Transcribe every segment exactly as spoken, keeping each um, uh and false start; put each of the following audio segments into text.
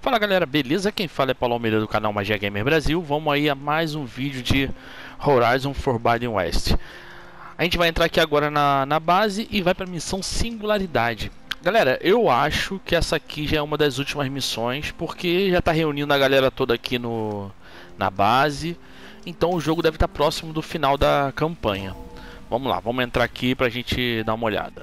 Fala galera, beleza? Quem fala é Paulo Almeida do canal Magia Gamer Brasil. Vamos aí a mais um vídeo de Horizon Forbidden West. A gente vai entrar aqui agora na, na base e vai para a missão Singularidade. Galera, eu acho que essa aqui já é uma das últimas missões, porque já está reunindo a galera toda aqui no, na base. Então o jogo deve estar próximo do final da campanha. Vamos lá, vamos entrar aqui para a gente dar uma olhada.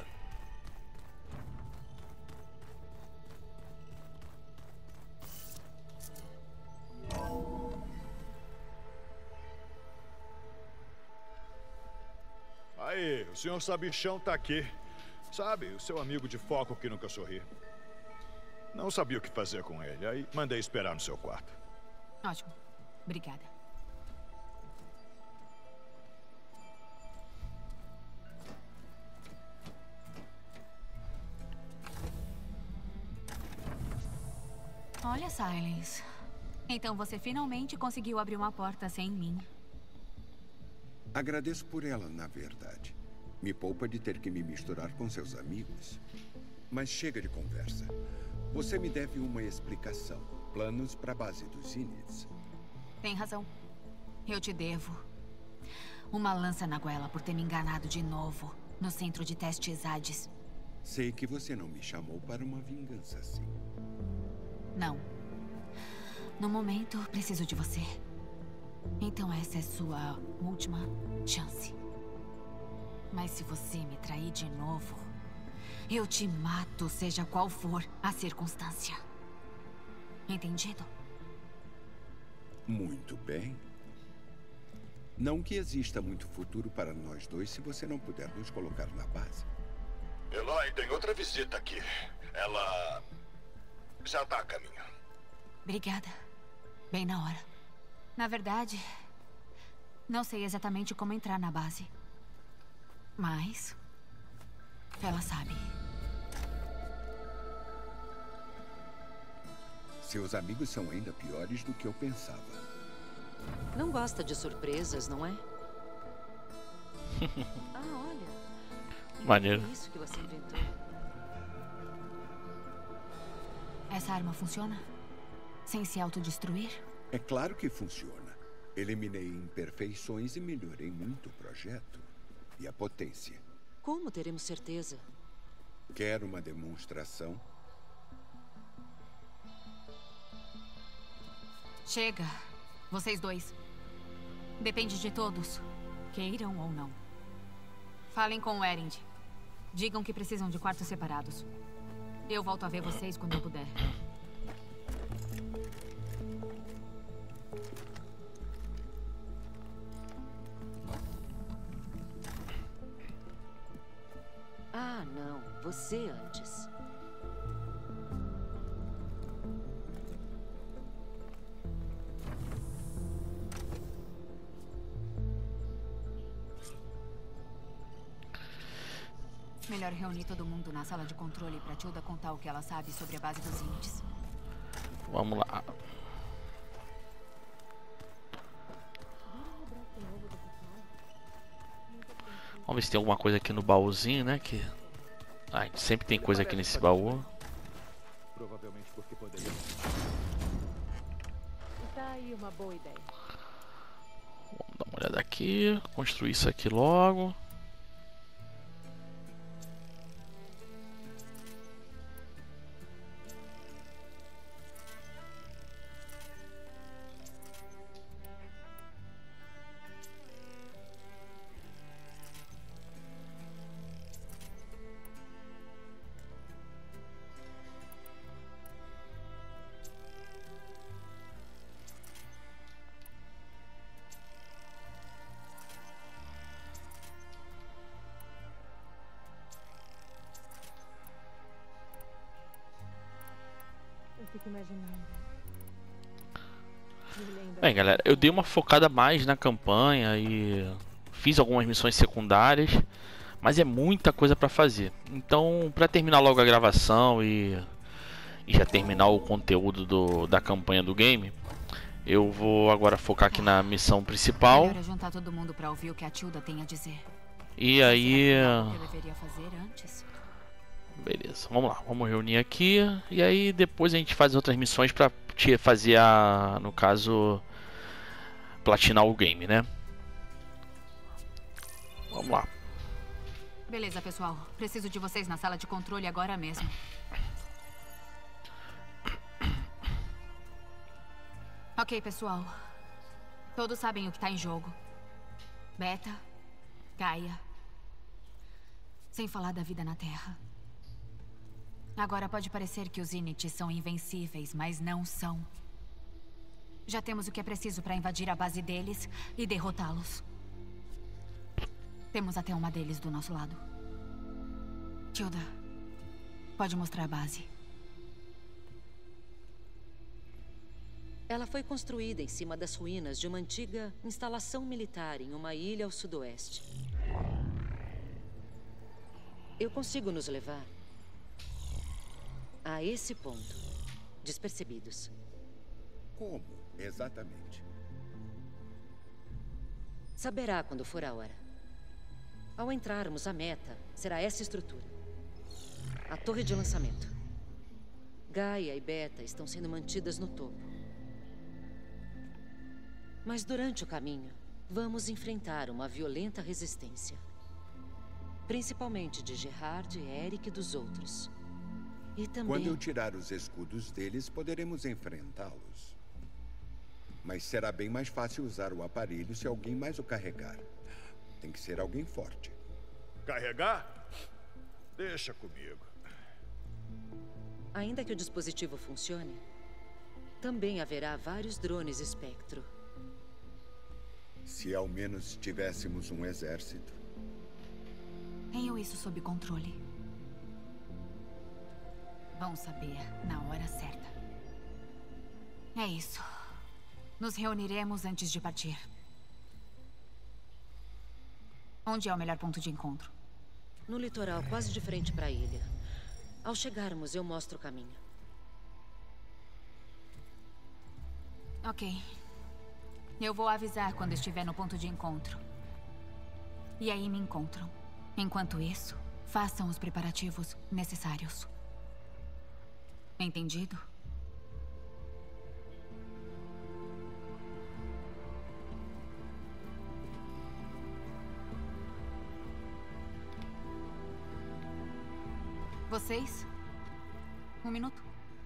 Aí, o senhor Sabichão tá aqui. Sabe, o seu amigo de foco que nunca sorri. Não sabia o que fazer com ele, aí mandei esperar no seu quarto. Ótimo. Obrigada. Olha, Silence. Então você finalmente conseguiu abrir uma porta sem mim. Agradeço por ela, na verdade. Me poupa de ter que me misturar com seus amigos. Mas chega de conversa. Você me deve uma explicação. Planos para a base dos Inits. Tem razão. Eu te devo. Uma lança na goela por ter me enganado de novo no centro de testes Hades. Sei que você não me chamou para uma vingança assim. Não. No momento, preciso de você. Então essa é sua última chance. Mas se você me trair de novo, eu te mato, seja qual for a circunstância. Entendido? Muito bem. Não que exista muito futuro para nós dois se você não puder nos colocar na base. Eloy, tem outra visita aqui. Ela já tá a caminho. Obrigada. Bem na hora. Na verdade, não sei exatamente como entrar na base. Mas ela sabe. Seus amigos são ainda piores do que eu pensava. Não gosta de surpresas, não é? Ah, olha. Maneiro. É isso que você inventou. Essa arma funciona? Sem se autodestruir? É claro que funciona. Eliminei imperfeições e melhorei muito o projeto. E a potência. Como teremos certeza? Quer uma demonstração? Chega. Vocês dois. Depende de todos, queiram ou não. Falem com o Erend. Digam que precisam de quartos separados. Eu volto a ver vocês quando eu puder. Ah, não. Você antes. Melhor reunir todo mundo na sala de controle pra Tilda contar o que ela sabe sobre a base dos índices. Vamos lá. Vamos ver se tem alguma coisa aqui no baúzinho, né? Que ah, sempre tem coisa aqui nesse baú. Provavelmente porque poderia. Tá aí uma boa ideia. Vamos dar uma olhada aqui. Construir isso aqui logo. Eu fico imaginando. Me lembra- Bem, galera, eu dei uma focada mais na campanha e fiz algumas missões secundárias, mas é muita coisa pra fazer. Então, pra terminar logo a gravação e, e já terminar o conteúdo do, da campanha do game, eu vou agora focar aqui na missão principal. Melhor é juntar todo mundo pra ouvir o que a Tilda tem a dizer. E aí, Será que é algo que eu deveria fazer antes? Beleza, vamos lá, vamos reunir aqui. E aí depois a gente faz outras missões pra te fazer a, no caso, platinar o game, né? Vamos lá. Beleza, pessoal. Preciso de vocês na sala de controle agora mesmo. Ok, pessoal. Todos sabem o que tá em jogo. Beta, Gaia. Sem falar da vida na Terra. Agora pode parecer que os Zeniths são invencíveis, mas não são. Já temos o que é preciso para invadir a base deles e derrotá-los. Temos até uma deles do nosso lado. Tilda, pode mostrar a base. Ela foi construída em cima das ruínas de uma antiga instalação militar em uma ilha ao sudoeste. Eu consigo nos levar a esse ponto, despercebidos. Como, exatamente? Saberá quando for a hora. Ao entrarmos, a meta será essa estrutura. A torre de lançamento. Gaia e Beta estão sendo mantidas no topo. Mas durante o caminho, vamos enfrentar uma violenta resistência. Principalmente de Gerard, Eric e dos outros. E também... Quando eu tirar os escudos deles, poderemos enfrentá-los. Mas será bem mais fácil usar o aparelho se alguém mais o carregar. Tem que ser alguém forte. Carregar? Deixa comigo. Ainda que o dispositivo funcione, também haverá vários drones espectro. Se ao menos tivéssemos um exército. Tenho isso sob controle. Vão saber na hora certa. É isso. Nos reuniremos antes de partir. Onde é o melhor ponto de encontro? No litoral, quase de frente para a ilha. Ao chegarmos, eu mostro o caminho. Ok. Eu vou avisar quando estiver no ponto de encontro. E aí me encontram. Enquanto isso, façam os preparativos necessários. Entendido? Vocês? Um minuto.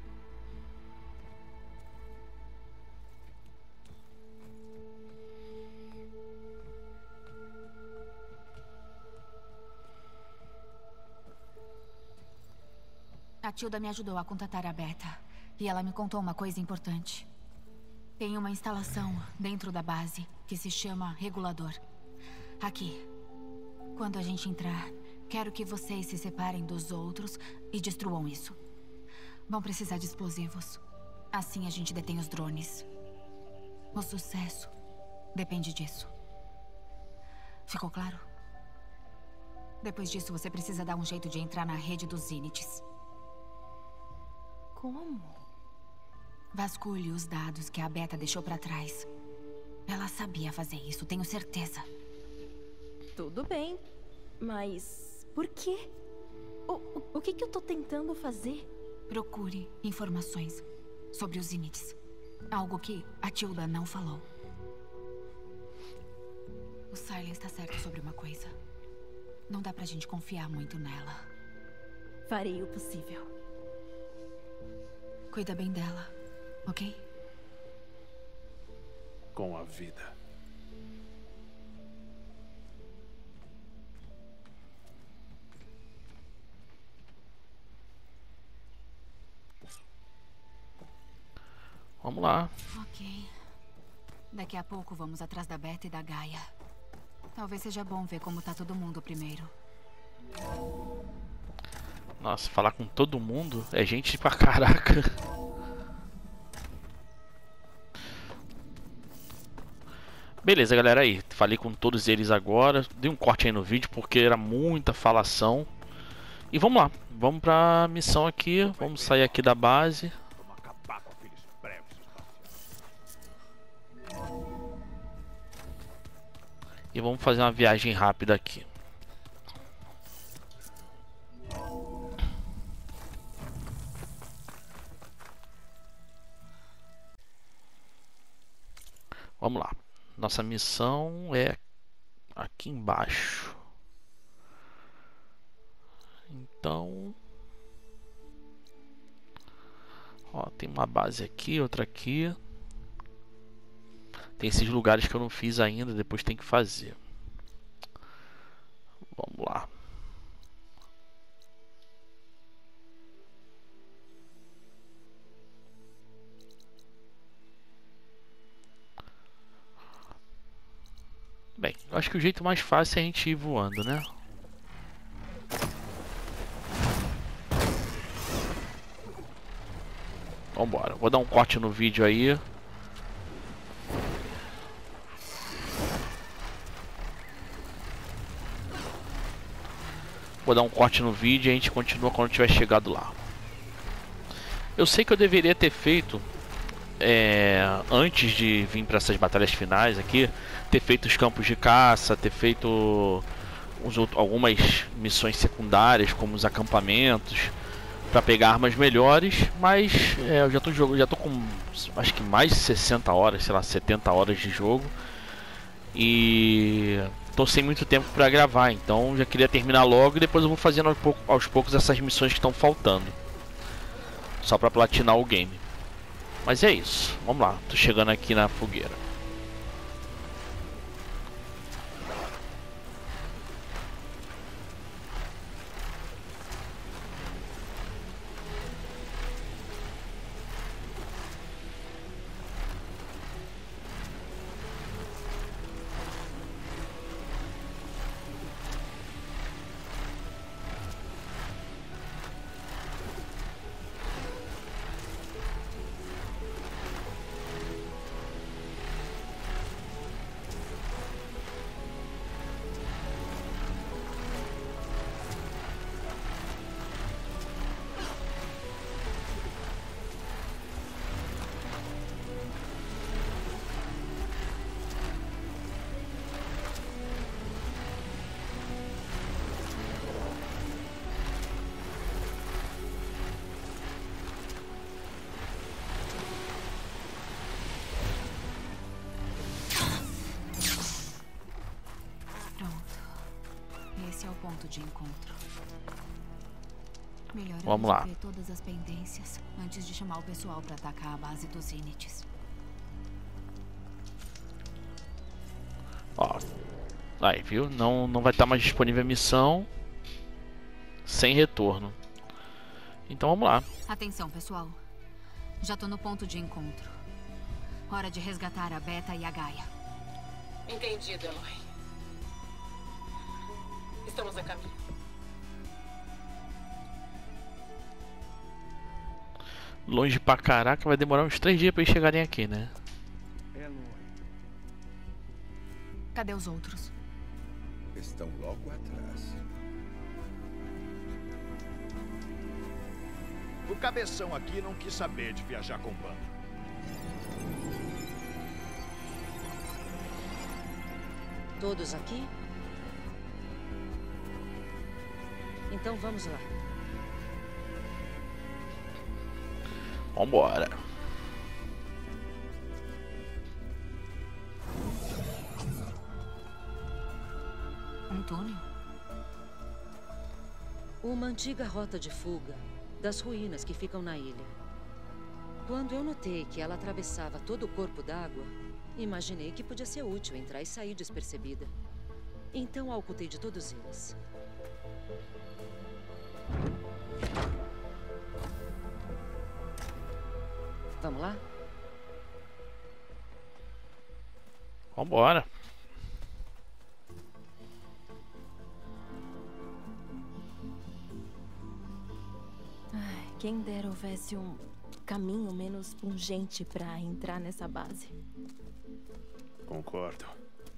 A Tilda me ajudou a contatar a Beta. E ela me contou uma coisa importante. Tem uma instalação dentro da base que se chama regulador. Aqui. Quando a gente entrar, quero que vocês se separem dos outros e destruam isso. Vão precisar de explosivos. Assim a gente detém os drones. O sucesso depende disso. Ficou claro? Depois disso, você precisa dar um jeito de entrar na rede dos Zeniths. Como? Vasculhe os dados que a Beta deixou pra trás. Ela sabia fazer isso, tenho certeza. Tudo bem, mas por quê? O, o, o que que eu tô tentando fazer? Procure informações sobre os Zeniths. Algo que a Tilda não falou. O Silence tá certo sobre uma coisa. Não dá pra gente confiar muito nela. Farei o possível. Cuida bem dela, ok? Com a vida. Vamos lá. Ok. Daqui a pouco vamos atrás da Beta e da Gaia. Talvez seja bom ver como tá todo mundo primeiro. Nossa, falar com todo mundo é gente pra caraca. Beleza, galera, aí. Falei com todos eles agora. Dei um corte aí no vídeo porque era muita falação. E vamos lá. Vamos pra missão aqui. Vamos sair aqui da base. Vamos acabar com aqueles pregos espaciais. E vamos fazer uma viagem rápida aqui. Vamos lá. Nossa missão é aqui embaixo. Então, ó, tem uma base aqui, outra aqui. Tem esses lugares que eu não fiz ainda, depois tem que fazer. Vamos lá. Bem, eu acho que o jeito mais fácil é a gente ir voando, né? Vambora, vou dar um corte no vídeo aí. Vou dar um corte no vídeo e a gente continua quando tiver chegado lá. Eu sei que eu deveria ter feito, é, antes de vir para essas batalhas finais aqui, ter feito os campos de caça, ter feito os outros, algumas missões secundárias, como os acampamentos, para pegar armas melhores, mas é, eu já tô jogando, já tô com acho que mais de sessenta horas, sei lá, setenta horas de jogo. E tô sem muito tempo para gravar, então já queria terminar logo e depois eu vou fazendo aos poucos, aos poucos essas missões que estão faltando. Só para platinar o game. Mas é isso, vamos lá, tô chegando aqui na fogueira. Esse é o ponto de encontro. Melhor Vamos lá. resolver todas as pendências antes de chamar o pessoal para atacar a base dos Zeniths. Ó, aí, viu? Não, não vai estar mais disponível a missão sem retorno. Então vamos lá. Atenção, pessoal. Já tô no ponto de encontro. Hora de resgatar a Beta e a Gaia. Entendido, Eloy. Estamos a caminho. Longe pra caraca, vai demorar uns três dias pra eles chegarem aqui, né? Cadê os outros? Estão logo atrás. O cabeção aqui não quis saber de viajar com o bando. Todos aqui? Então vamos lá. Vambora. Um túnel? Uma antiga rota de fuga das ruínas que ficam na ilha. Quando eu notei que ela atravessava todo o corpo d'água, imaginei que podia ser útil entrar e sair despercebida. Então a ocultei de todos eles. Vamos lá? Vambora. Ai, quem dera houvesse um caminho menos pungente para entrar nessa base. Concordo.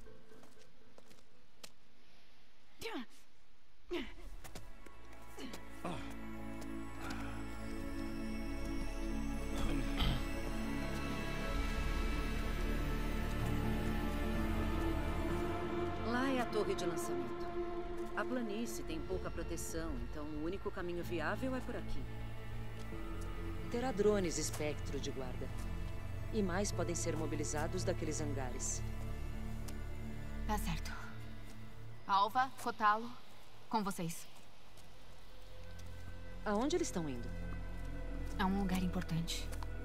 Lá é a torre de lançamento. A planície tem pouca proteção, então o único caminho viável é por aqui. Terá drones espectro de guarda. E mais podem ser mobilizados daqueles hangares. Tá certo. Alva, Fotalo, com vocês. Aonde eles estão indo? É um lugar importante.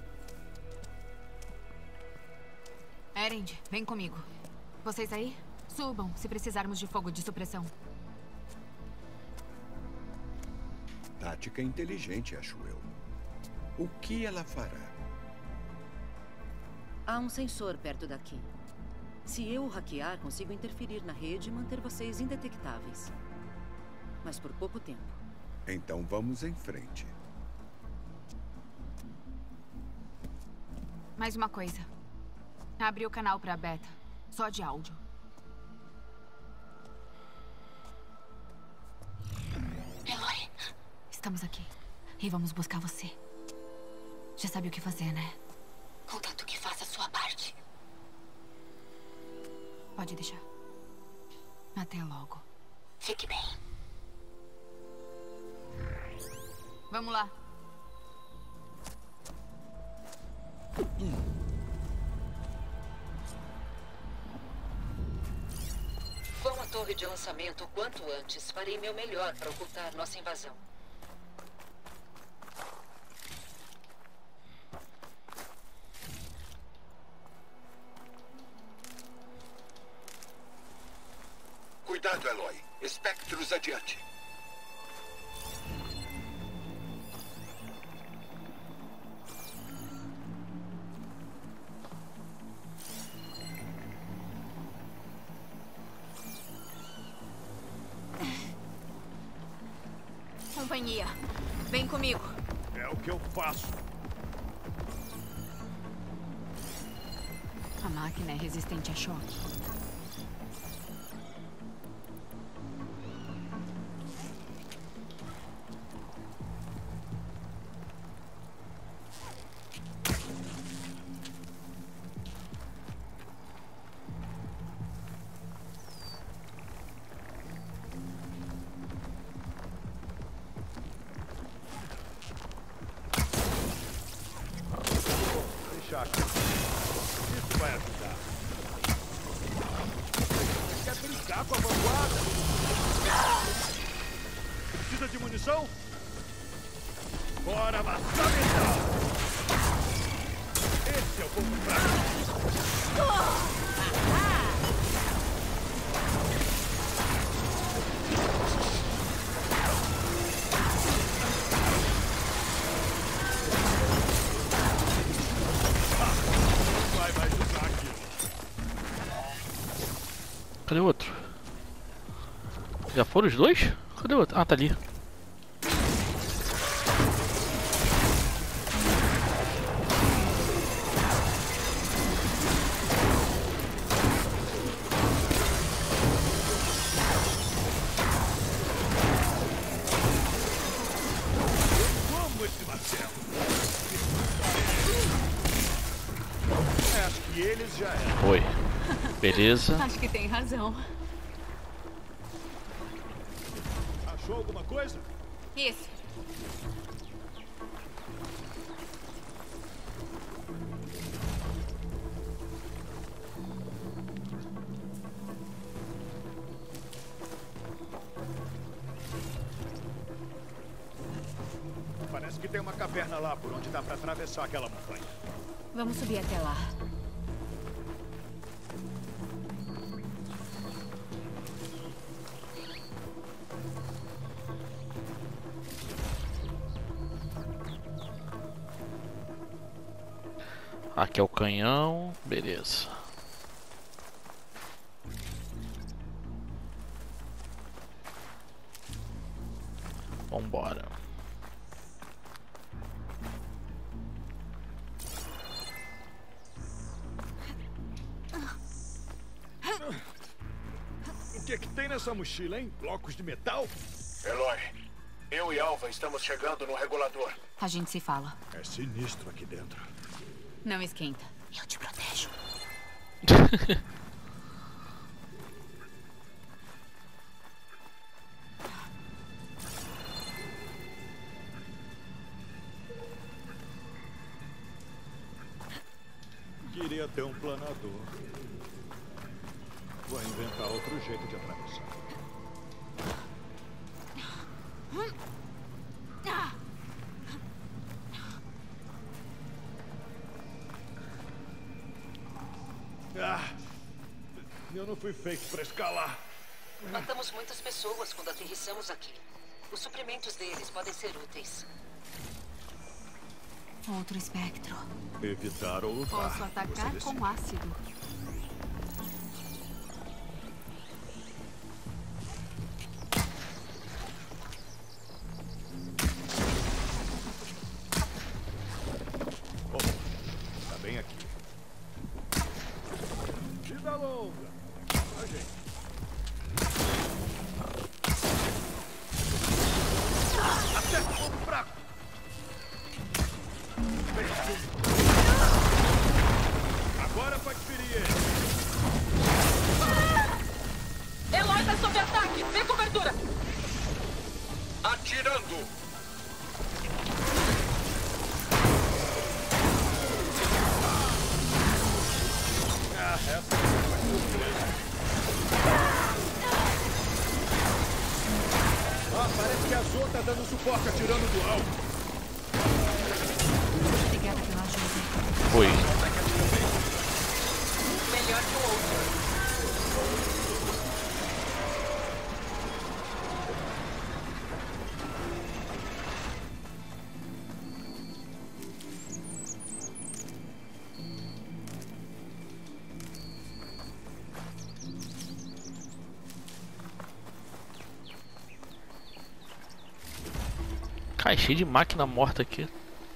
Erend, vem comigo. Vocês aí? Subam, se precisarmos de fogo de supressão. Tática inteligente, acho eu. O que ela fará? Há um sensor perto daqui. Se eu o hackear, consigo interferir na rede e manter vocês indetectáveis. Mas por pouco tempo. Então vamos em frente. Mais uma coisa. Abri o canal pra beta. Só de áudio. Eloy. Estamos aqui. E vamos buscar você. Já sabe o que fazer, né? Contanto que faça a sua parte. Pode deixar. Até logo. Fique bem. Vamos lá. Com a torre de lançamento o quanto antes, farei meu melhor para ocultar nossa invasão. Cuidado, Eloy. Espectros adiante. Companhia, vem comigo. É o que eu faço. A máquina é resistente a choque. Deixa aqui. Isso vai ajudar. Você quer brincar com a vanguarda? Precisa de munição? Bora matar então! Esse é o povo fraco. Vai, vai usar aqui. Cadê o outro? Já foram os dois? Cadê o outro? Ah, tá ali. Como esse martelo? É, acho que eles já eram. Foi. Beleza. Acho que tem razão. Achou alguma coisa? Isso. Parece que tem uma caverna lá por onde dá pra atravessar aquela montanha. Vamos subir até lá. Aqui é o canhão. Beleza. Vambora. O que que tem nessa mochila, hein? Blocos de metal? Eloy, eu e Alva estamos chegando no regulador. A gente se fala. É sinistro aqui dentro. Não esquenta. Eu te protejo. queria ter um planador. Vou inventar outro jeito de atravessar. Ah, eu não fui feito para escalar. Matamos muitas pessoas quando aterrissamos aqui. Os suprimentos deles podem ser úteis. Outro espectro. Evitar ou lutar. Posso atacar com ácido. Bom, tá bem aqui. Vida longa. A gente. Acerta o ponto fraco. Agora pode ferir ele. Eloy tá sob ataque! Dê cobertura! Atirando! Ah, essa foi surpresa. Ah, parece que a Zoe tá dando suporte atirando do alto. Obrigada pela ajuda. Foi. Melhor que o outro. Cara, cheio de máquina morta aqui.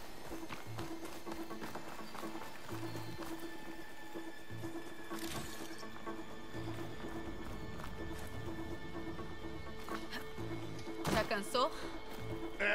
Já cansou? É.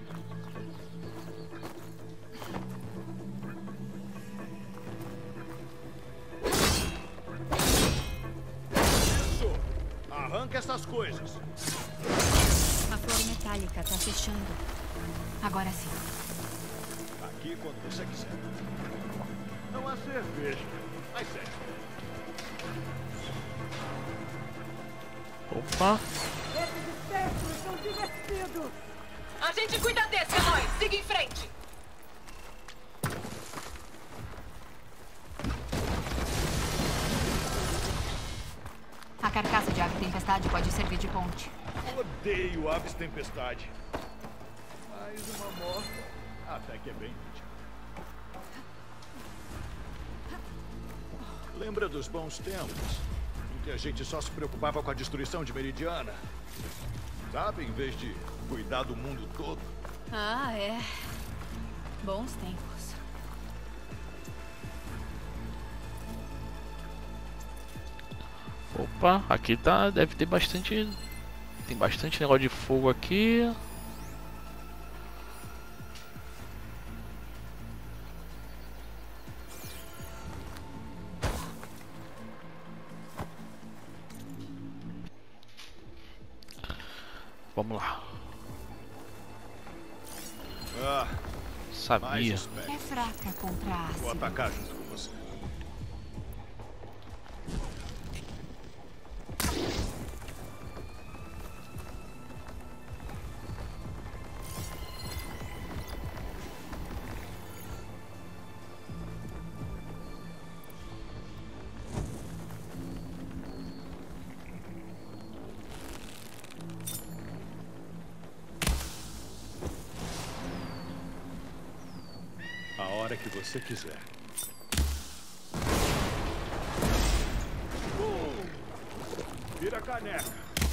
Isso! Arranca essas coisas. A flor metálica tá fechando. Agora sim. Aqui quando você quiser. Não há cerveja, mas sério. Opa. Esses espectros são divertidos! A gente cuida desse, Eloy! Siga em frente! A carcaça de ave tempestade pode servir de ponte. Odeio aves tempestade. Mais uma morta. Até que é bem útil. Lembra dos bons tempos? Em que a gente só se preocupava com a destruição de Meridiana? Sabe, em vez de cuidar do mundo todo. Ah, é. Bons tempos. Opa, aqui tá, deve ter bastante, tem bastante negócio de fogo aqui. Vamos lá. Ah, Sabia. É fraca contra ácido. vou atacar junto com você. A hora que você quiser. Uh, vira a caneca.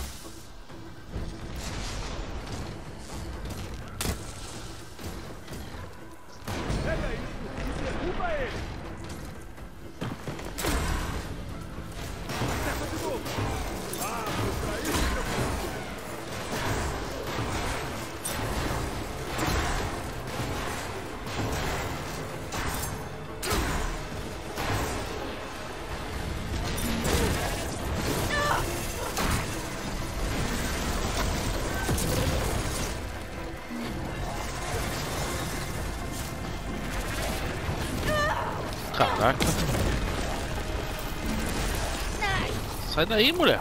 Pega isso e derruba ele. Acerta de novo. Ah, foi pra isso que eu fiz. Caraca. Sai daí, mulher.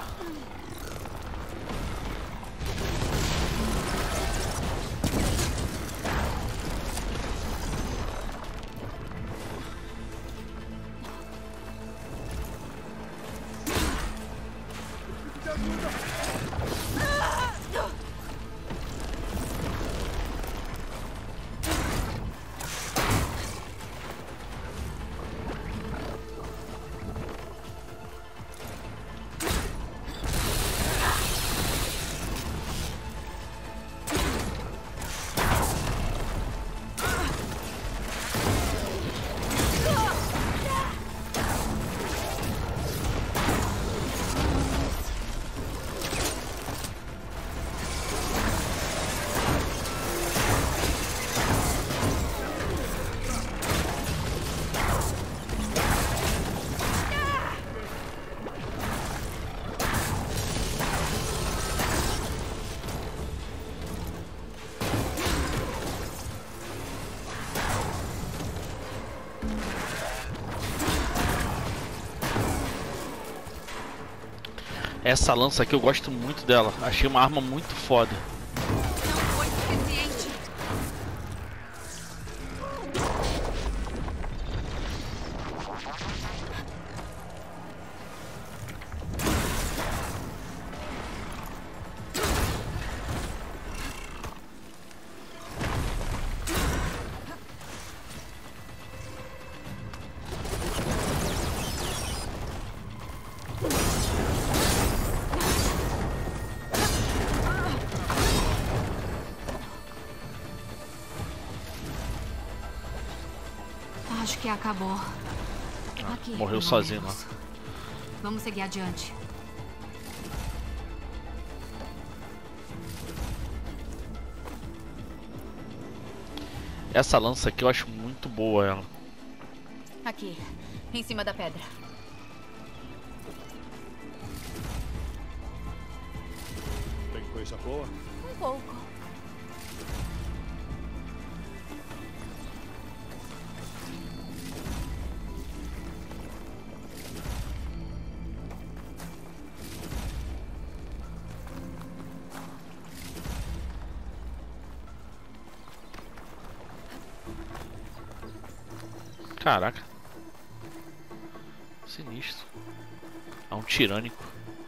Essa lança aqui eu gosto muito dela. Achei uma arma muito foda. Não foi suficiente. Acho que acabou. Ah, Aqui, morreu pelo sozinho lá. menos. Vamos seguir adiante. Essa lança aqui eu acho muito boa ela. Aqui, em cima da pedra. Tem coisa boa? Um pouco. Caraca. Sinistro. É um tirânico.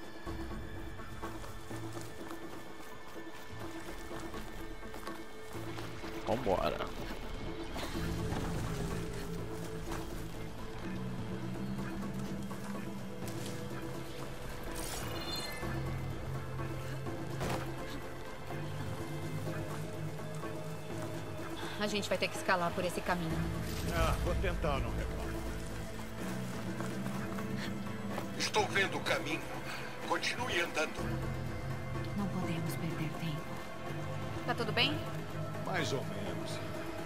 Vambora. A gente vai ter que escalar por esse caminho. Ah, vou tentar, não reclamo. Estou vendo o caminho. Continue andando. Não podemos perder tempo. Tá tudo bem? Mais ou menos.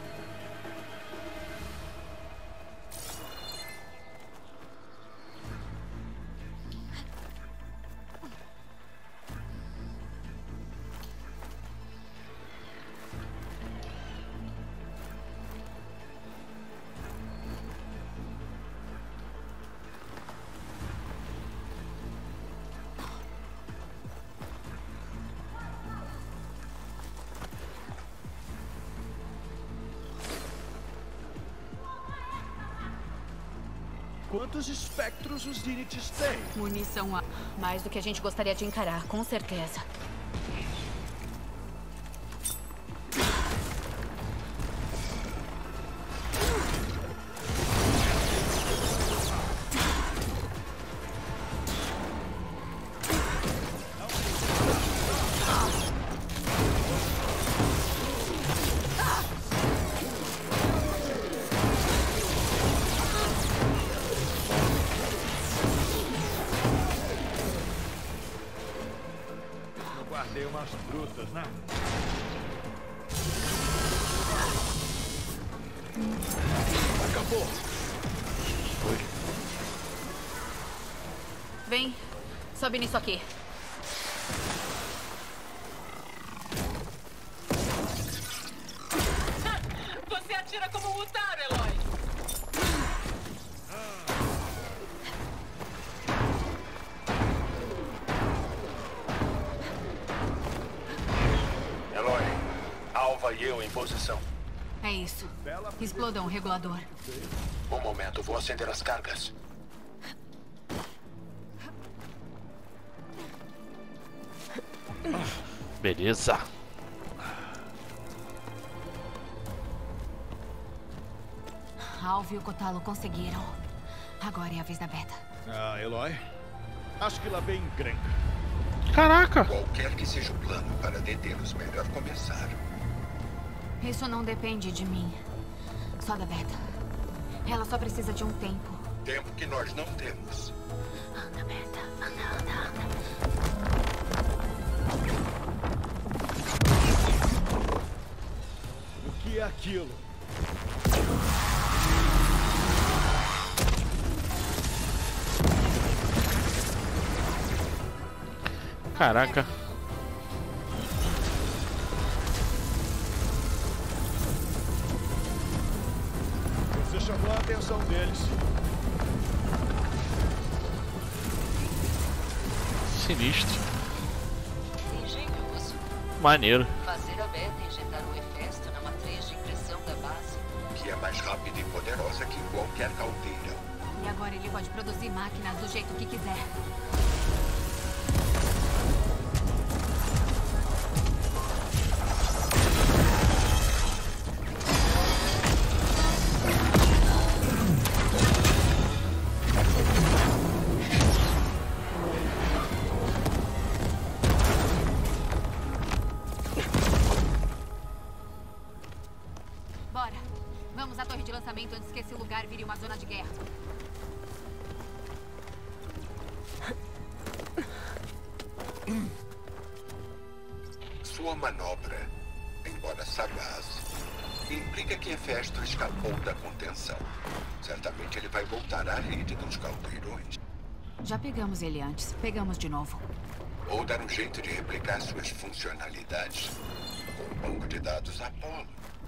Quantos espectros os Dinites têm? Munição a mais do que a gente gostaria de encarar, com certeza. Guardei umas frutas, né? Acabou. Vem, sobe nisso aqui. Você atira como um Utaro, Eloy. Alva e eu em posição. É isso. Explodam o regulador. Um momento, vou acender as cargas. Beleza. Alva e o Kotalo conseguiram. Agora é a vez da Beta. Ah, Eloy. Acho que lá vem encrenca. Caraca! Qualquer que seja o plano para detê-los, melhor começar. Isso não depende de mim. Só da Beta. Ela só precisa de um tempo. Tempo que nós não temos. Anda, Beta. Anda, anda, anda. O que é aquilo? Caraca. Você chamou a atenção deles. Sinistro. Engenhoso. Maneiro. Fazer a Beta injetar o Hefesto na matriz de impressão da base. Que é mais rápida e poderosa que qualquer caldeira. E agora ele pode produzir máquinas do jeito que quiser. Bora. Vamos à torre de lançamento antes que esse lugar vire uma zona de guerra. Sua manobra, embora sagaz, implica que Hefesto escapou da contenção. Certamente ele vai voltar à rede dos caldeirões. Já pegamos ele antes. Pegamos de novo. Ou dar um jeito de replicar suas funcionalidades com um banco de dados Apollo.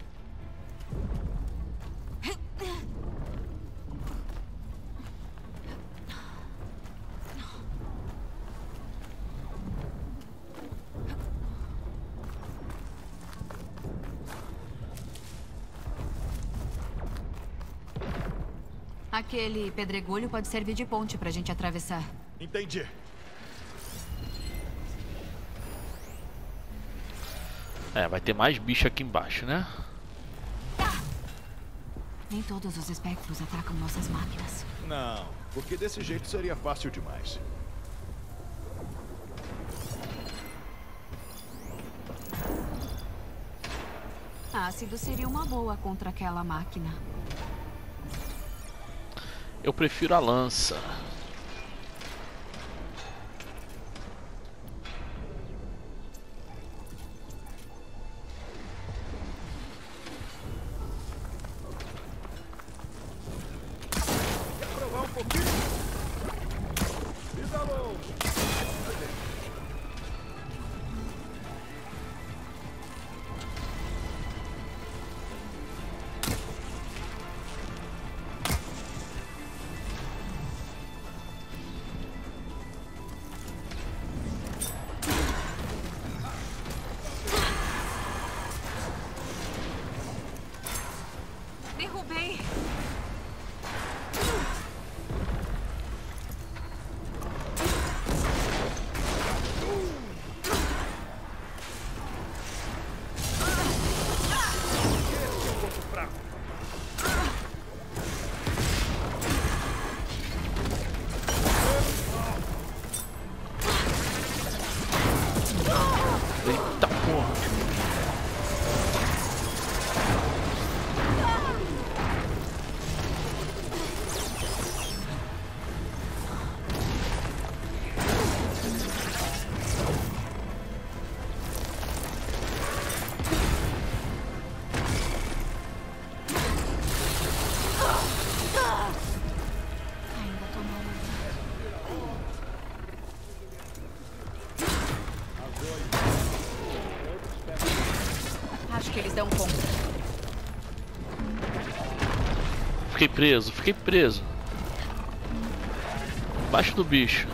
Aquele pedregulho pode servir de ponte pra gente atravessar. Entendi. É, vai ter mais bicho aqui embaixo, né? Nem todos os espectros atacam nossas máquinas. Não, porque desse jeito seria fácil demais. Ácido seria uma boa contra aquela máquina. Eu prefiro a lança. Quer provar um pouquinho? Vida longe. Derrubei. Eita porra. Ainda tô na luta. Acho que eles dão conta. Fiquei preso, fiquei preso. Embaixo do bicho.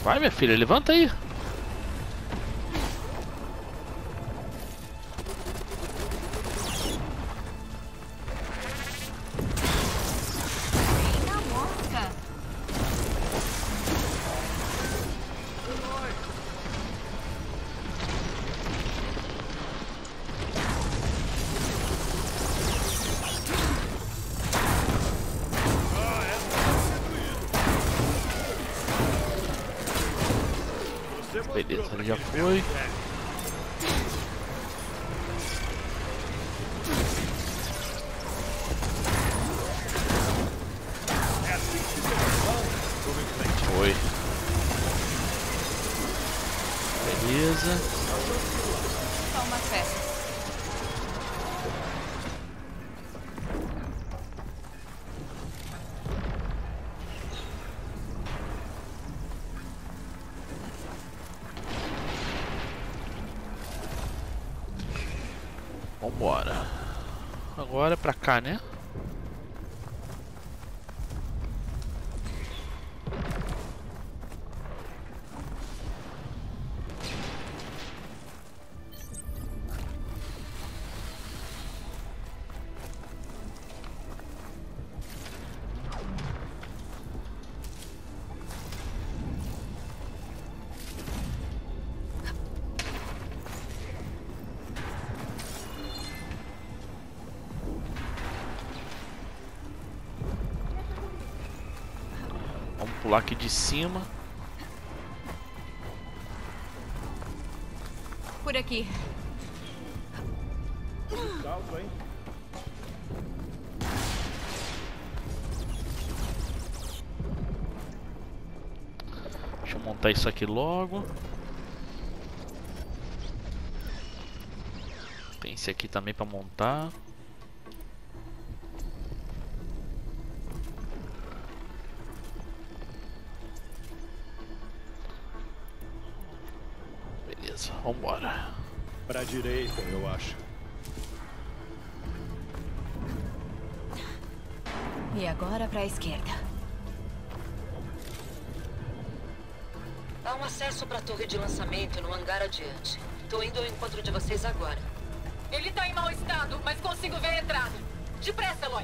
Vai, minha filha, levanta aí. Beleza, ele já foi. Foi. Beleza. Só uma festa. Vambora. Agora é pra cá, né? Vamos pular aqui de cima. Por aqui. Salto, hein? Deixa eu montar isso aqui logo. Tem esse aqui também pra montar. Beleza, vambora. Pra direita, eu acho. E agora pra esquerda. Há um acesso para a torre de lançamento no hangar adiante. Tô indo ao encontro de vocês agora. Ele tá em mau estado, mas consigo ver a entrada. Depressa, Eloy.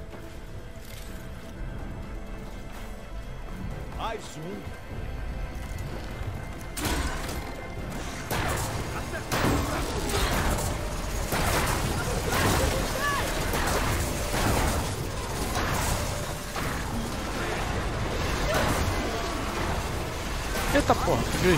Mais um. Eita porra, peguei.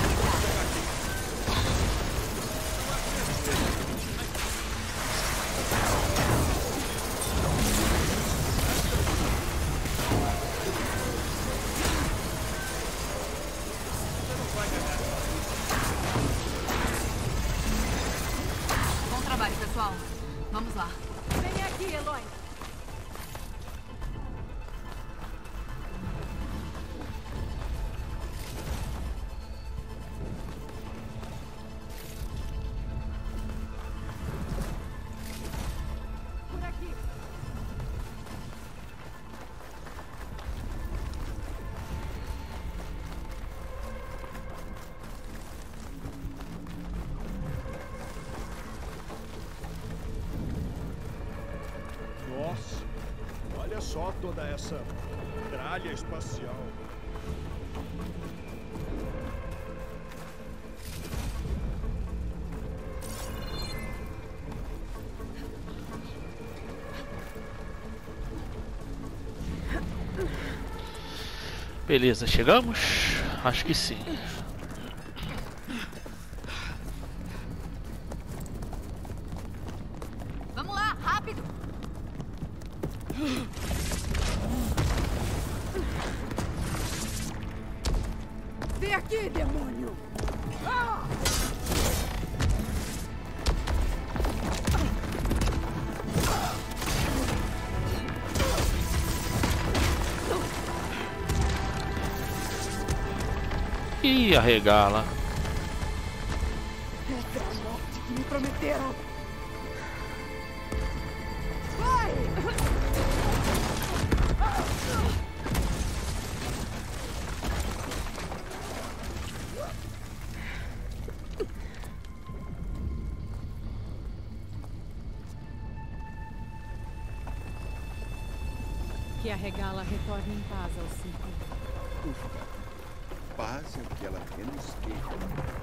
Bom trabalho, pessoal. Vamos lá. Vem aqui, Eloy. Por aqui. Nossa, olha só toda essa tralha espacial. Beleza, chegamos? Acho que sim. Vamos lá, rápido. Vem aqui, demônio. Ah! Ih, arregala. Essa é a morte que me prometeram. Vai! que a regala retorne em paz ao círculo. Ufa. Paz é o que ela menos quer.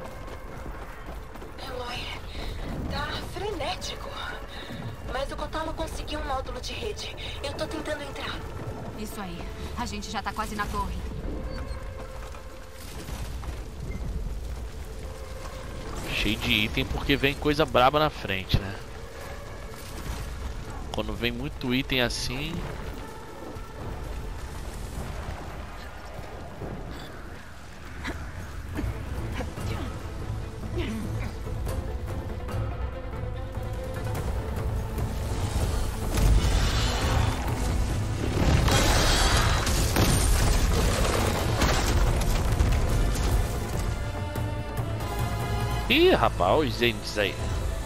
Eloy, tá frenético. Mas o Kotalo conseguiu um módulo de rede. Eu tô tentando entrar. Isso aí. A gente já tá quase na torre. Cheio de item porque vem coisa braba na frente, né? Quando vem muito item assim... Ih, rapaz, os entes aí.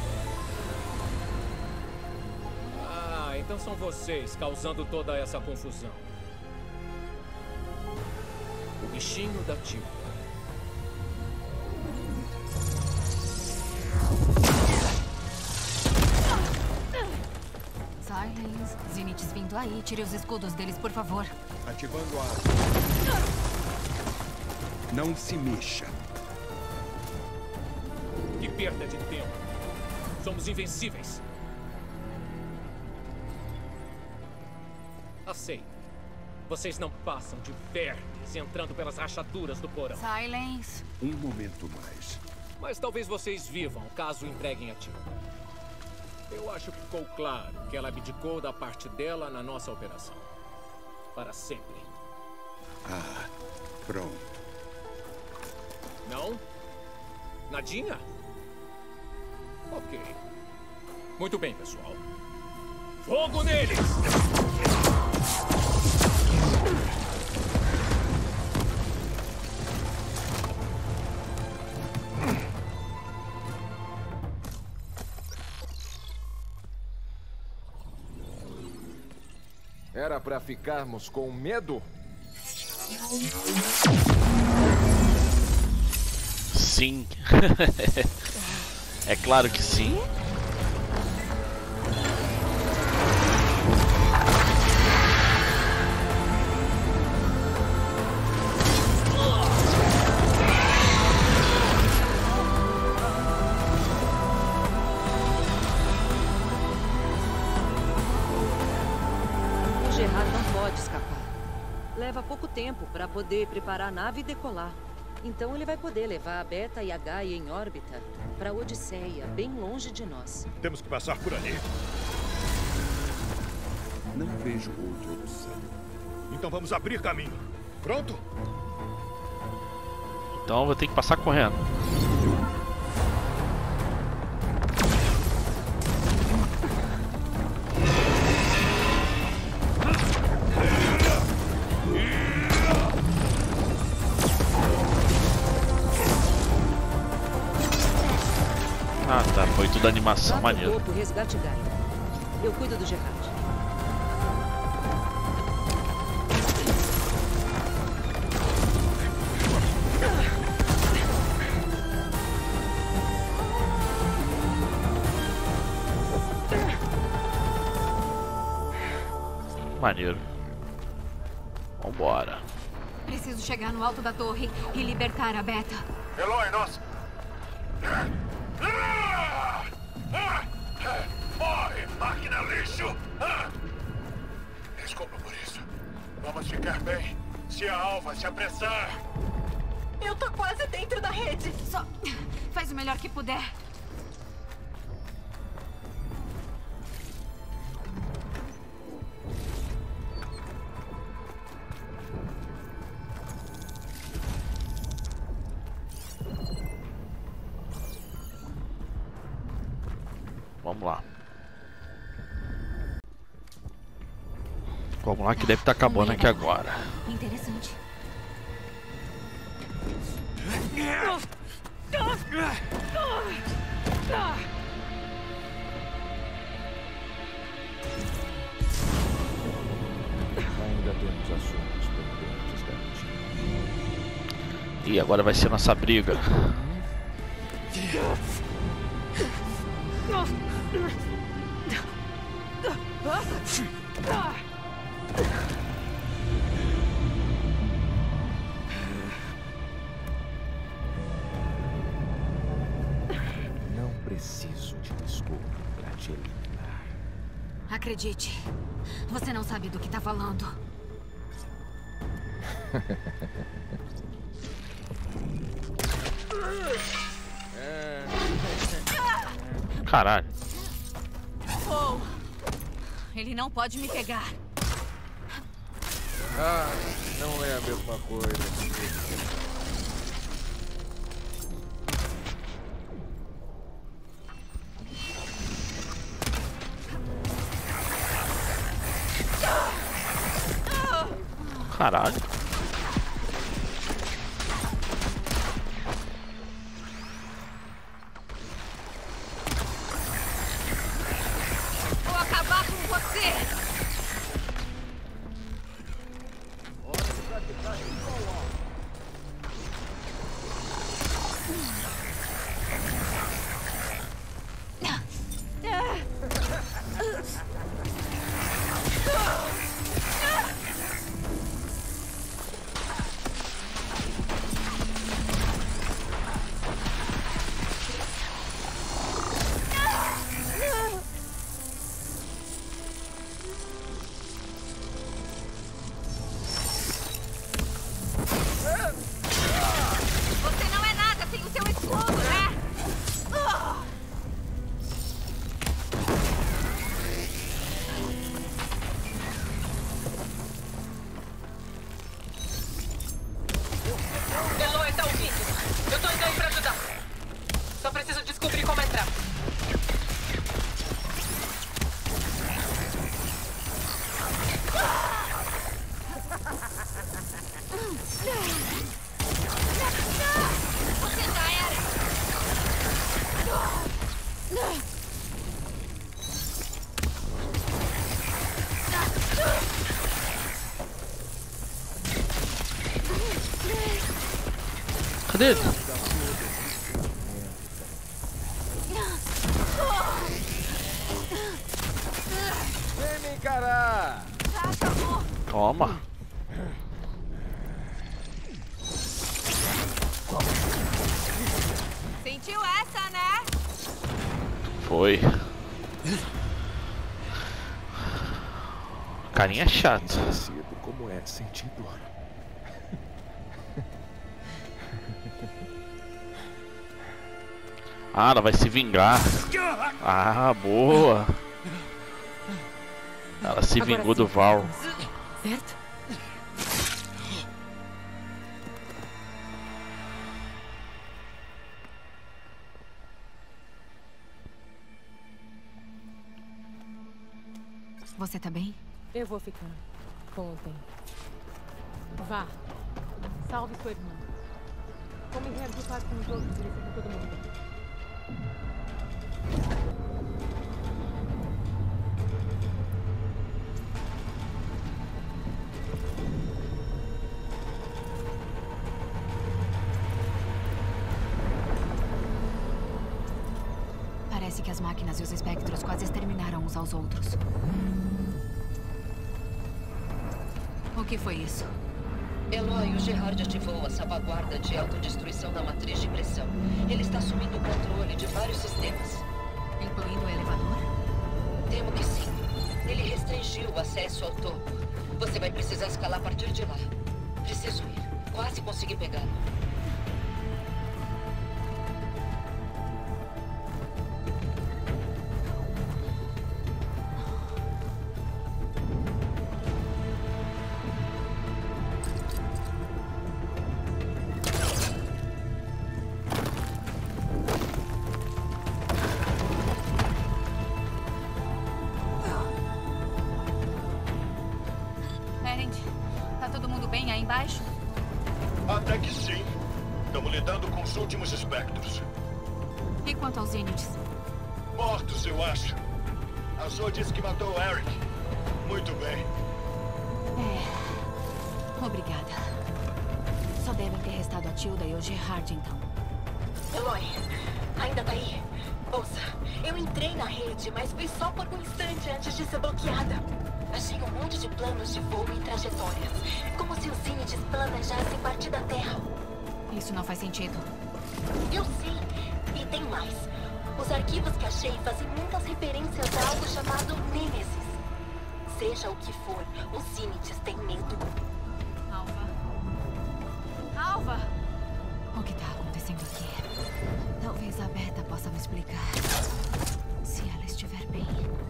Ah, então são vocês causando toda essa confusão. O bichinho da Tilda. Silence. Zeniths vindo aí. Tire os escudos deles, por favor. Ativando a... Não se mexa. Que perda de tempo. Somos invencíveis. Aceito. Vocês não passam de vermes entrando pelas rachaduras do porão. Silence. Um momento mais. Mas talvez vocês vivam caso entreguem a Tilda. Eu acho que ficou claro que ela abdicou da parte dela na nossa operação. Para sempre. Ah, pronto. Não? Nadinha? Ok. Muito bem, pessoal. Fogo neles! Era pra ficarmos com medo? Sim. É claro que sim. O Gerard não pode escapar. Leva pouco tempo para poder preparar a nave e decolar. Então ele vai poder levar a Beta e a Gaia em órbita para Odisseia, bem longe de nós. Temos que passar por ali. Não vejo outra opção. Então vamos abrir caminho. Pronto? Então eu vou ter que passar correndo. Ah tá, foi tudo animação, maneiro. Topo, resgate Gaia. Eu cuido do Gerard. Maneiro. Vambora. Preciso chegar no alto da torre e libertar a Beta. Eloy, nossa! Morre, máquina lixo! Desculpa por isso. Vamos ficar bem se a Alva se apressar. Eu tô quase dentro da rede. Só faz o melhor que puder. Vamos lá. Vamos lá que deve estar acabando aqui agora. Interessante. Ainda temos assuntos pendentes, garotinho. E agora vai ser nossa briga. te eliminar. Acredite, você não sabe do que tá falando. Caralho. Oh, ele não pode me pegar. Ah, não é a mesma coisa. Caralho. Vou acabar com você. Você não é nada sem o seu escudo, né? Eloy tá ouvindo. Eu tô indo aí pra ajudar. Só preciso descobrir como entrar. Você já era. Cadê ele? Vem me encarar! Toma. Sentiu essa, né? Foi. Carinha chato. Esquecido como é sentir dor. Ah, ela vai se vingar. Ah, boa. Ela se Agora vingou sim. do Val. Certo? Você tá bem? Eu vou ficar. Com o tempo. Vá. Salve sua irmã. Como reagrupar com os outros e ver se todo mundo bem. Parece que as máquinas e os espectros quase exterminaram uns aos outros. O que foi isso? Eloy, o Gerard ativou a salvaguarda de autodestruição da matriz de pressão. Ele está assumindo o controle de vários sistemas. Incluindo o elevador? Temo que sim. Ele restringiu o acesso ao topo. Você vai precisar escalar a partir de lá. Preciso ir. Quase consegui pegá-lo. Tá todo mundo bem aí embaixo? Até que sim. Estamos lidando com os últimos espectros. E quanto aos Zeniths? Mortos, eu acho. A Zoe disse que matou o Eric. Muito bem. É... Obrigada. Só devem ter restado a Tilda e o Gerard, então. Eloy, ainda tá aí? Ouça, eu entrei na rede, mas foi só por um instante antes de ser bloqueada. Achei um monte de planos de voo e trajetórias. Como se os Zeniths planejassem partir da Terra. Isso não faz sentido. Eu sei. E tem mais. Os arquivos que achei fazem muitas referências a algo chamado Nêmesis. Seja o que for, os Zynites têm medo. Alva. Alva! O que está acontecendo aqui? Talvez a Beta possa me explicar. Se ela estiver bem.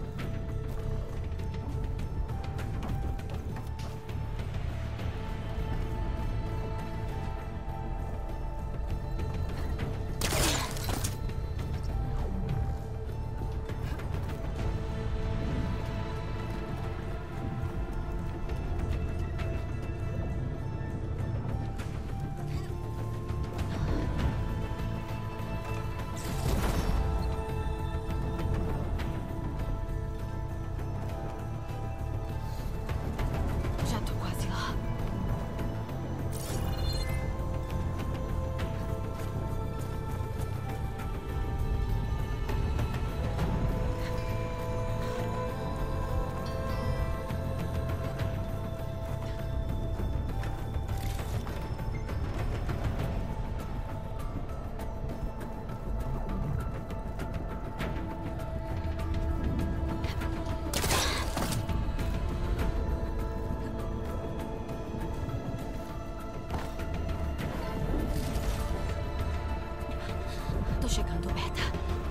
Tô chegando, Beta.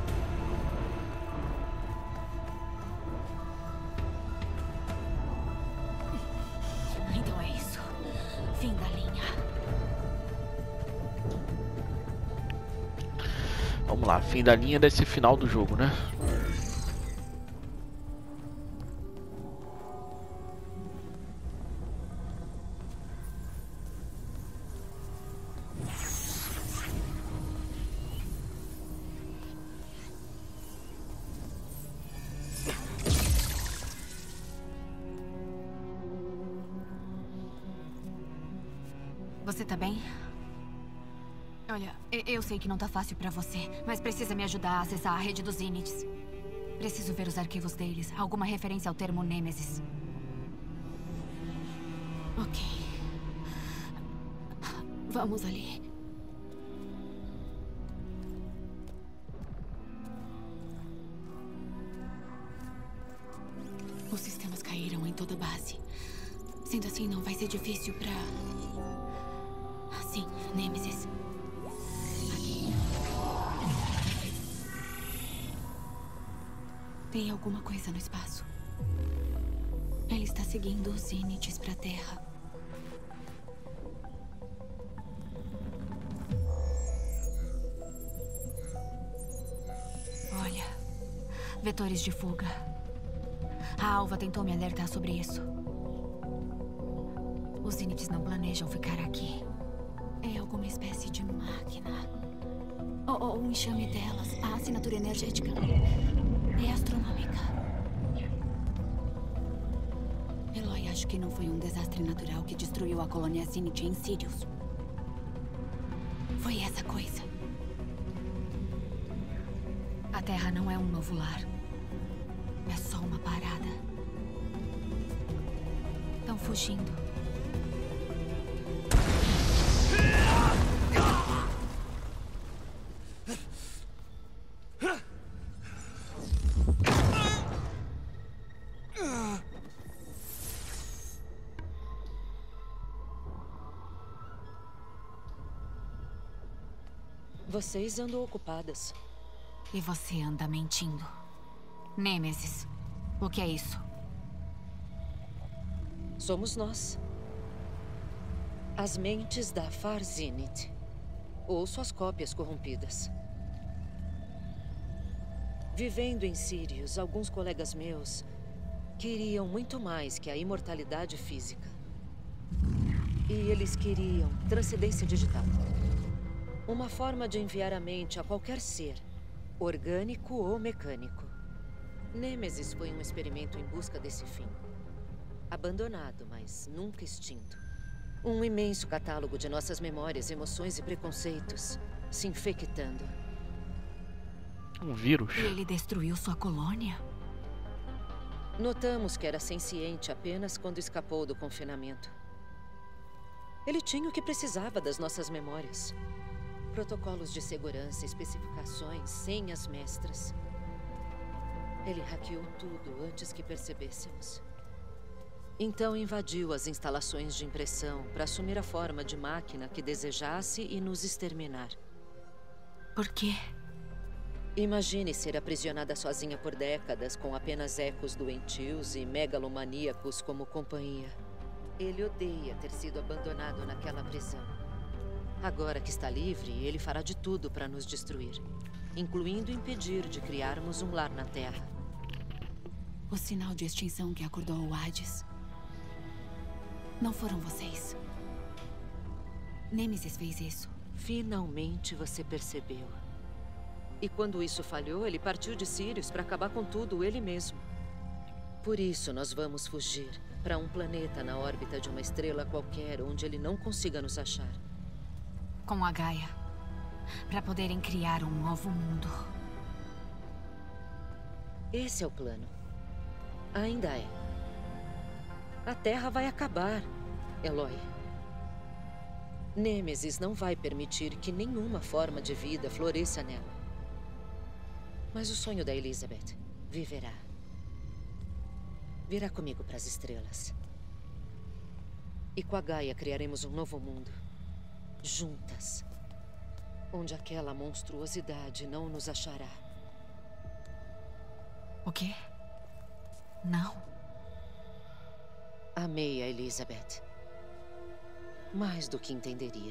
Então é isso. Fim da linha. Vamos lá, fim da linha desse final do jogo, né? Você tá bem? Olha, eu sei que não tá fácil pra você, mas precisa me ajudar a acessar a rede dos Zynites. Preciso ver os arquivos deles. Alguma referência ao termo Nêmesis. Ok. Vamos ali. Os sistemas caíram em toda a base. Sendo assim, não vai ser difícil pra... Sim, Nêmesis. Aqui. Tem alguma coisa no espaço. Ele está seguindo os Zynites pra Terra. Olha, vetores de fuga. A Alva tentou me alertar sobre isso. Os Zynites não planejam ficar aqui. É alguma espécie de máquina. Ou, ou um enxame delas. A assinatura energética é astronômica. Eloy, acho que não foi um desastre natural que destruiu a colônia Zynite em Sirius. Foi essa coisa. A Terra não é um novo lar. É só uma parada. Estão fugindo. Vocês andam ocupadas. E você anda mentindo. Nêmesis, o que é isso? Somos nós. As mentes da Far Zenith. Ou suas cópias corrompidas. Vivendo em Sirius, alguns colegas meus queriam muito mais que a imortalidade física. E eles queriam transcendência digital. Uma forma de enviar a mente a qualquer ser, orgânico ou mecânico. Nêmesis foi um experimento em busca desse fim. Abandonado, mas nunca extinto. Um imenso catálogo de nossas memórias, emoções e preconceitos se infectando. Um vírus. E ele destruiu sua colônia? Notamos que era senciente apenas quando escapou do confinamento. Ele tinha o que precisava das nossas memórias. Protocolos de segurança, especificações, senhas mestras. Ele hackeou tudo antes que percebêssemos. Então invadiu as instalações de impressão para assumir a forma de máquina que desejasse e nos exterminar. Por quê? Imagine ser aprisionada sozinha por décadas com apenas ecos doentios e megalomaníacos como companhia. Ele odeia ter sido abandonado naquela prisão. Agora que está livre, ele fará de tudo para nos destruir, incluindo impedir de criarmos um lar na Terra. O sinal de extinção que acordou o Hades. Não foram vocês. Nêmesis fez isso. Finalmente você percebeu. E quando isso falhou, ele partiu de Sirius para acabar com tudo ele mesmo. Por isso nós vamos fugir para um planeta na órbita de uma estrela qualquer onde ele não consiga nos achar. Com a Gaia. Para poderem criar um novo mundo. Esse é o plano. Ainda é. A Terra vai acabar, Eloy. Nêmesis não vai permitir que nenhuma forma de vida floresça nela. Mas o sonho da Elizabeth viverá. Virá comigo para as estrelas. E com a Gaia criaremos um novo mundo. Juntas. Onde aquela monstruosidade não nos achará. O quê? Não. Amei a Elizabeth. Mais do que entenderia.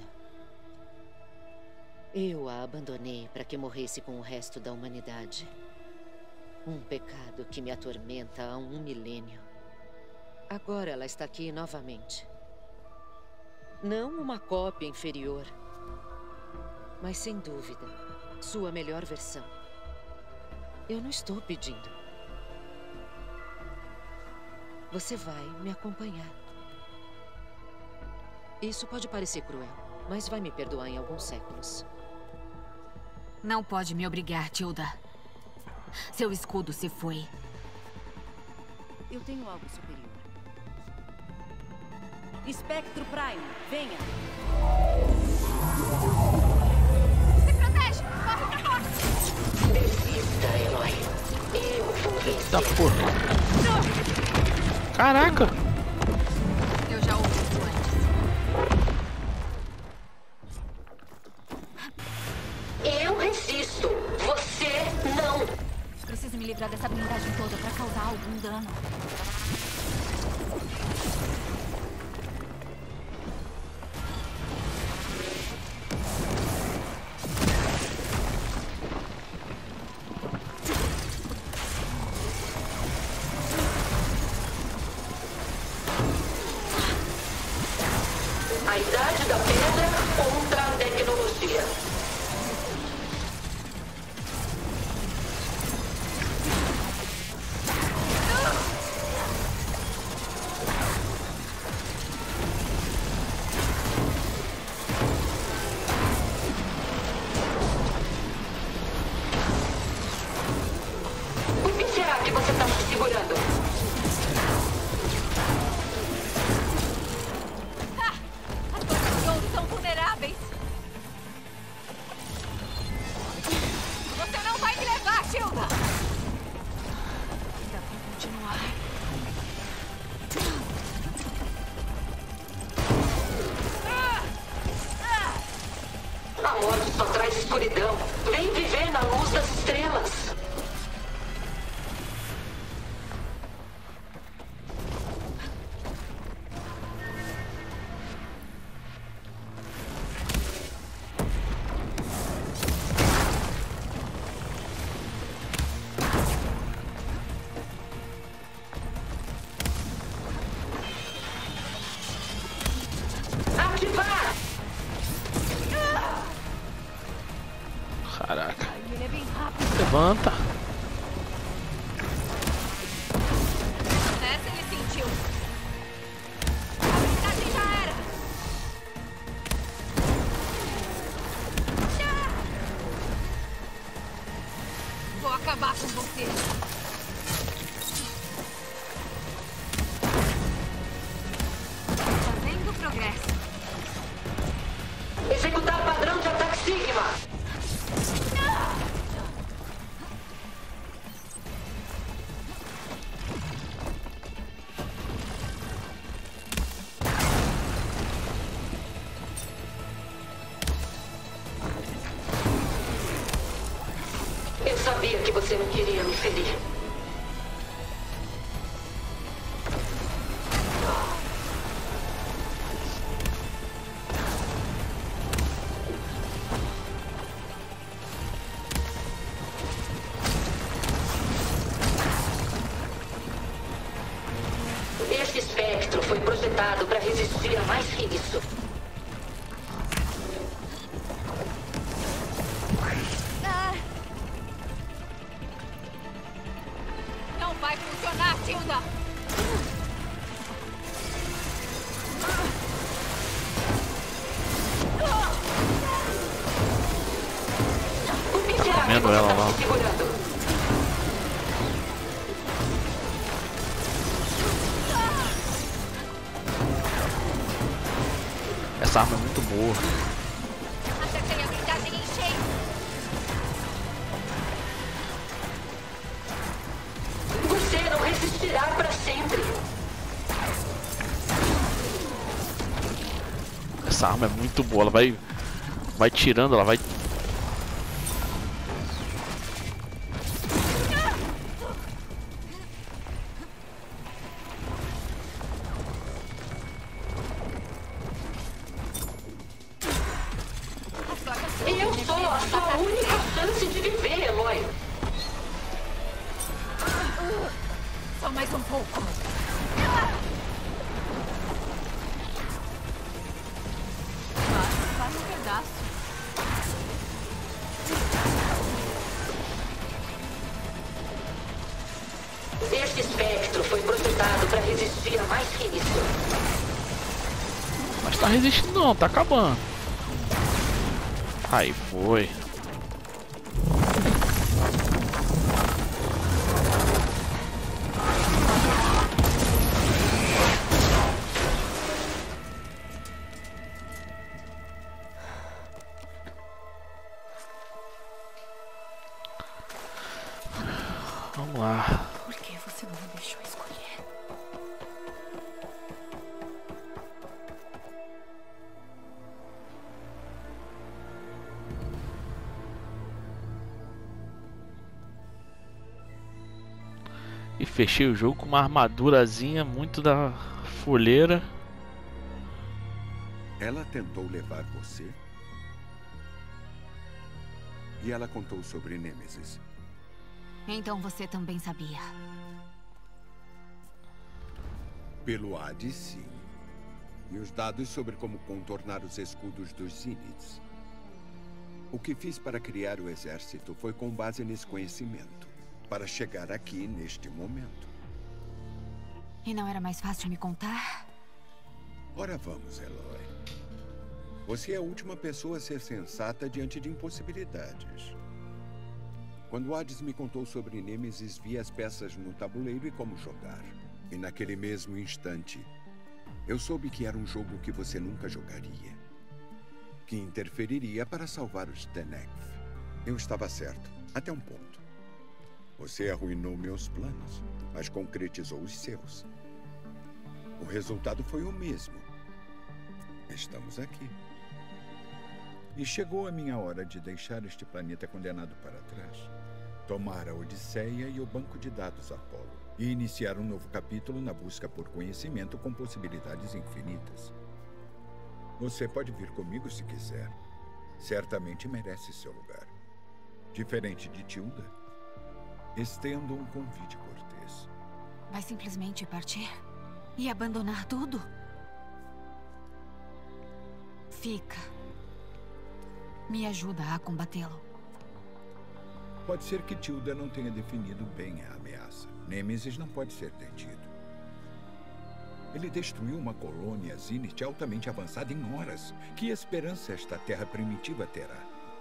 Eu a abandonei para que morresse com o resto da humanidade. Um pecado que me atormenta há um milênio. Agora ela está aqui novamente. Não uma cópia inferior, mas sem dúvida, sua melhor versão. Eu não estou pedindo. Você vai me acompanhar. Isso pode parecer cruel, mas vai me perdoar em alguns séculos. Não pode me obrigar, Tilda. Seu escudo se foi. Eu tenho algo superior. Espectro Prime, venha! Se protege! Corre pra fora! Desista, Eloy. Eu vou vencer. Eita porra! Caraca! Eu já ouvi isso antes. Eu resisto. Você não. Preciso me livrar dessa blindagem toda pra causar algum dano. A idade da pedra contra a tecnologia. O que será que você está se segurando? São vulneráveis. Você não vai me levar, Tilda! Ainda vou continuar. A morte só traz escuridão. Vem viver na luz das estrelas. Caraca. Ai, ele é bem que você não queria me ferir. Esse espectro foi projetado para resistir a mais que isso. Não vai funcionar, Tilda! O que será que Vendo você ela está lá. se segurando? Essa arma é muito boa. Acertei a blindagem em cheio! Você não resistirá para sempre. Essa arma é muito boa. Ela vai, vai tirando, ela vai. Eu sou a sua única chance de viver, Eloy. Só mais um pouco. Faz um pedaço. Esse espectro foi projetado para resistir a mais que isso. Mas tá resistindo não, tá acabando. Aí foi. Vamos lá. Por que você não me deixou escolher? E fechei o jogo com uma armadurazinha muito da fuleira. Ela tentou levar você? E ela contou sobre Nêmesis. Então você também sabia. Pelo Hades, sim. E os dados sobre como contornar os escudos dos Ziniths. O que fiz para criar o exército foi com base nesse conhecimento. Para chegar aqui neste momento. E não era mais fácil me contar? Ora vamos, Eloy. Você é a última pessoa a ser sensata diante de impossibilidades. Quando Hades me contou sobre Nêmesis, vi as peças no tabuleiro e como jogar. E naquele mesmo instante, eu soube que era um jogo que você nunca jogaria. Que interferiria para salvar os Tenekth. Eu estava certo, até um ponto. Você arruinou meus planos, mas concretizou os seus. O resultado foi o mesmo. Estamos aqui. E chegou a minha hora de deixar este planeta condenado para trás. Tomar a Odisseia e o banco de dados Apolo. E iniciar um novo capítulo na busca por conhecimento com possibilidades infinitas. Você pode vir comigo se quiser. Certamente merece seu lugar. Diferente de Tilda, estendo um convite cortês. Vai simplesmente partir? E abandonar tudo? Fica. Me ajuda a combatê-lo. Pode ser que Tilda não tenha definido bem a ameaça. Nêmesis não pode ser detido. Ele destruiu uma colônia Zenith altamente avançada em horas. Que esperança esta terra primitiva terá?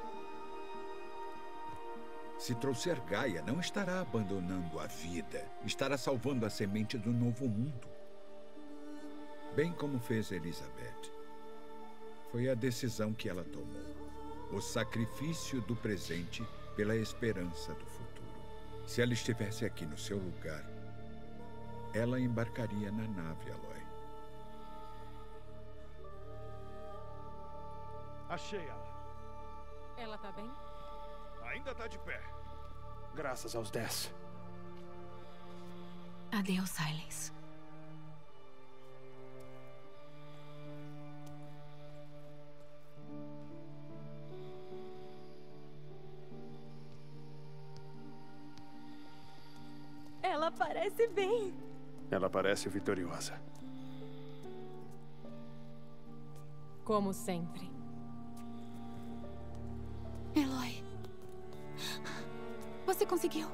Se trouxer Gaia, não estará abandonando a vida. Estará salvando a semente do novo mundo. Bem como fez Elizabeth. Foi a decisão que ela tomou. O sacrifício do presente pela esperança do futuro. Se ela estivesse aqui no seu lugar, ela embarcaria na nave, Eloy. Achei ela. Ela tá bem? Ainda tá de pé. Graças aos dez. Adeus, Silence. Ela parece bem. Ela parece vitoriosa. Como sempre. Eloy. Você conseguiu.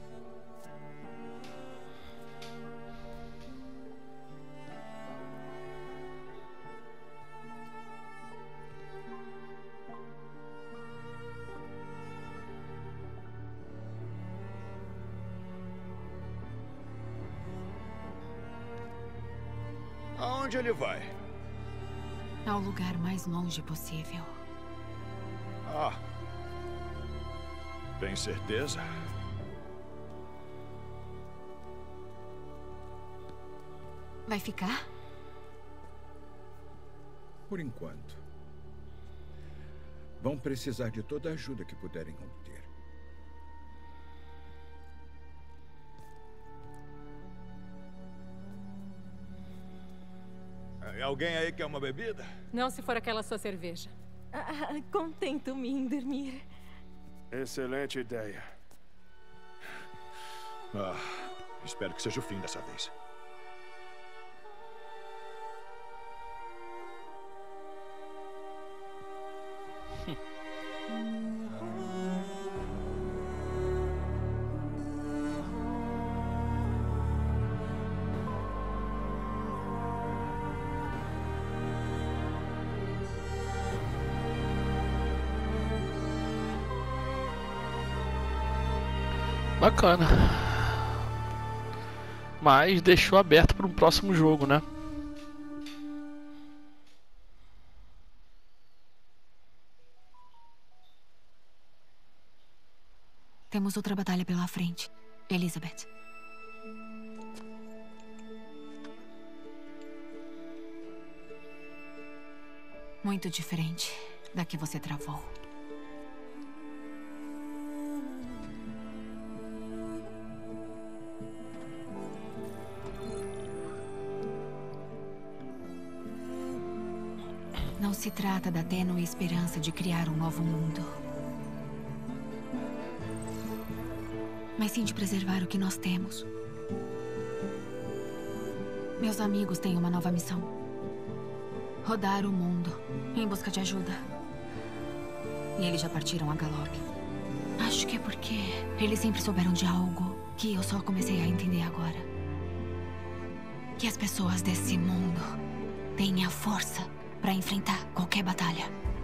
Aonde ele vai? Ao lugar mais longe possível. Ah. Tem certeza? Vai ficar? Por enquanto. Vão precisar de toda a ajuda que puderem obter. Alguém aí quer uma bebida? Não se for aquela sua cerveja. Ah, contento-me em dormir. Excelente ideia. Ah, espero que seja o fim dessa vez. Bacana. Mas deixou aberto para um próximo jogo, né? Temos outra batalha pela frente, Elizabeth. Muito diferente da que você travou. Não se trata da tênue esperança de criar um novo mundo, mas sim de preservar o que nós temos. Meus amigos têm uma nova missão: rodar o mundo em busca de ajuda. E eles já partiram a galope. Acho que é porque eles sempre souberam de algo que eu só comecei a entender agora. Que as pessoas desse mundo têm a força para enfrentar qualquer batalha.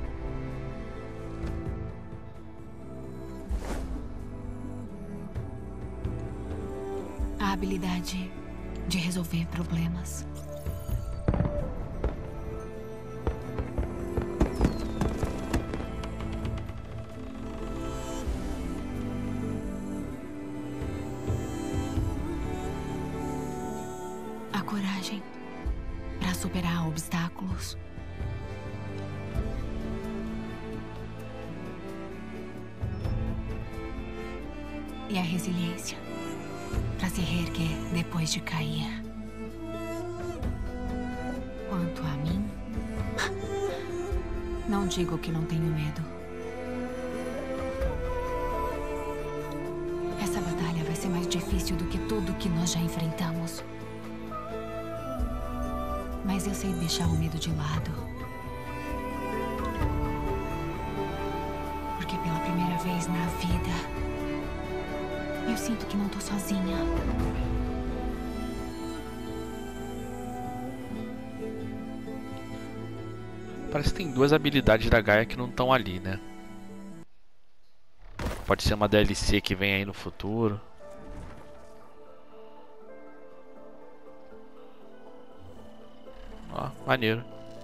A habilidade de resolver problemas. A coragem para superar obstáculos. E a resiliência para se reerguer depois de cair. Quanto a mim, não digo que não tenho medo. Essa batalha vai ser mais difícil do que tudo que nós já enfrentamos. Mas eu sei deixar o medo de lado. Porque pela primeira vez na vida, eu sinto que não tô sozinha. Parece que tem duas habilidades da Gaia que não estão ali, né? Pode ser uma D L C que vem aí no futuro. Ó, maneiro.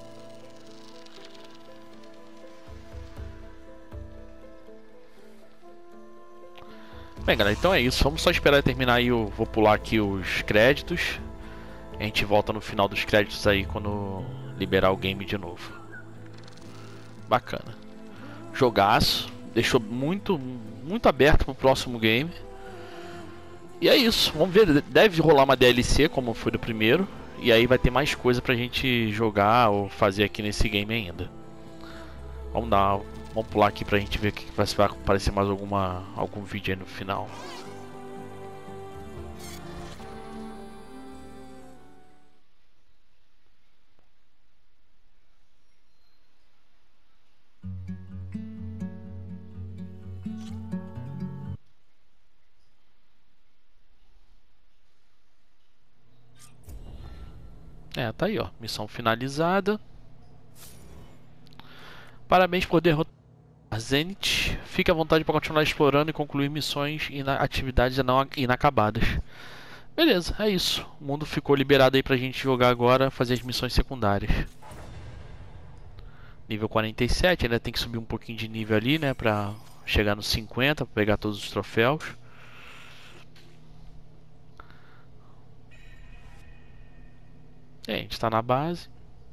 Bem, galera, então é isso. Vamos só esperar terminar aí. Eu vou pular aqui os créditos. A gente volta no final dos créditos aí quando liberar o game de novo. Bacana. Jogaço. Deixou muito muito aberto pro próximo game. E é isso, vamos ver, deve rolar uma D L C como foi do primeiro. E aí vai ter mais coisa pra gente jogar ou fazer aqui nesse game ainda. Vamos dar, vamos pular aqui pra gente ver o que vai aparecer mais alguma, algum vídeo aí no final. É, tá aí ó, missão finalizada. Parabéns por derrotar Zenith. Fique à vontade para continuar explorando e concluir missões e atividades não inacabadas. Beleza, é isso. O mundo ficou liberado aí pra gente jogar agora, fazer as missões secundárias. Nível quarenta e sete, ainda tem que subir um pouquinho de nível ali, né, pra chegar no cinquenta, pra pegar todos os troféus. É, a gente tá na base.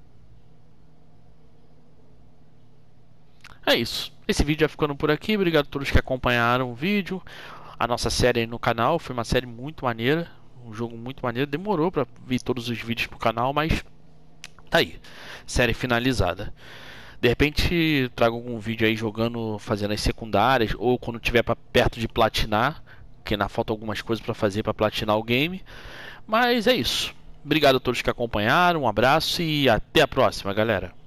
É isso. Esse vídeo já ficando por aqui. Obrigado a todos que acompanharam o vídeo. A nossa série aí no canal. Foi uma série muito maneira. Um jogo muito maneiro. Demorou pra vir todos os vídeos pro canal, mas tá aí. Série finalizada. De repente trago algum vídeo aí jogando, fazendo as secundárias. Ou quando tiver pra, perto de platinar. Que ainda falta algumas coisas pra fazer pra platinar o game. Mas é isso. Obrigado a todos que acompanharam, um abraço e até a próxima, galera.